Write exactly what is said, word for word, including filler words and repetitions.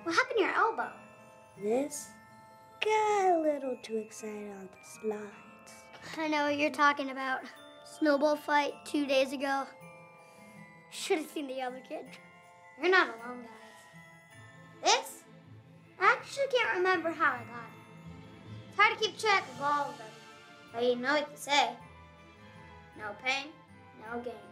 What happened to your elbow? This got a little too excited on the slides. I know what you're talking about. Snowball fight two days ago. Should have seen the other kid. You're not alone, guys. This? I actually can't remember how I got it. It's hard to keep track of all of them. But you know what to say. No pain, no gain.